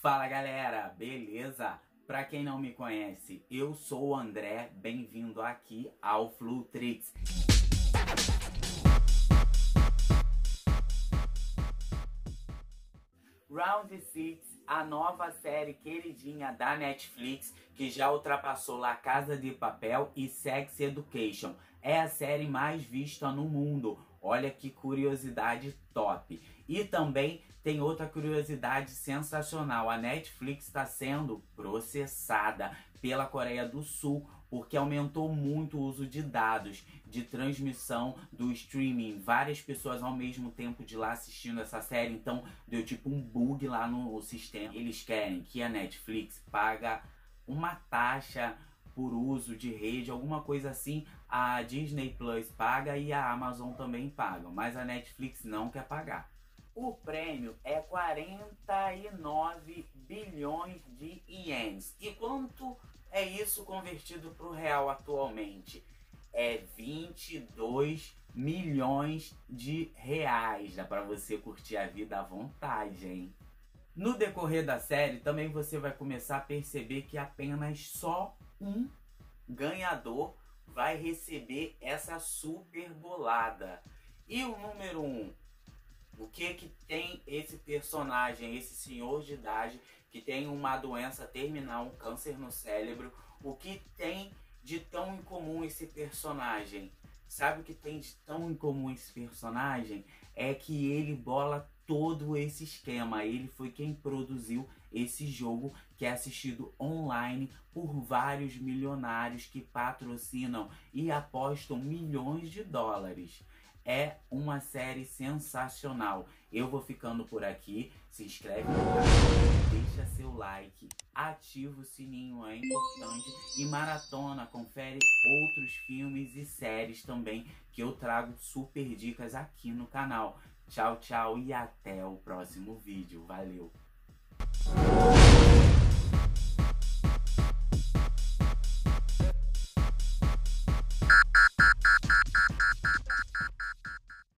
Fala galera, beleza? Pra quem não me conhece, eu sou o André, bem-vindo aqui ao Flutrix. Round 6, a nova série queridinha da Netflix, que já ultrapassou La Casa de Papel e Sex Education. É a série mais vista no mundo. Olha que curiosidade top. E também tem outra curiosidade sensacional. A Netflix está sendo processada pela Coreia do Sul porque aumentou muito o uso de dados de transmissão do streaming. Várias pessoas ao mesmo tempo de lá assistindo essa série, então deu tipo um bug lá no sistema. Eles querem que a Netflix paga uma taxa por uso de rede, alguma coisa assim. A Disney Plus paga e a Amazon também paga, mas a Netflix não quer pagar. O prêmio é 49 bilhões de ienes. E quanto é isso convertido para o real atualmente? É 22 milhões de reais. Dá para você curtir a vida à vontade, hein? No decorrer da série, também você vai começar a perceber que apenas só um ganhador vai receber essa super bolada. E o número 1? O que tem esse personagem, esse senhor de idade, que tem uma doença terminal, um câncer no cérebro? O que tem de tão incomum esse personagem? Sabe o que tem de tão incomum esse personagem? É que ele bola todo esse esquema. Ele foi quem produziu esse jogo, que é assistido online por vários milionários que patrocinam e apostam milhões de dólares. É uma série sensacional. Eu vou ficando por aqui. Se inscreve no canal, deixa seu like, ativa o sininho, é importante. E maratona, confere outros filmes e séries também, que eu trago super dicas aqui no canal. Tchau, tchau e até o próximo vídeo. Valeu!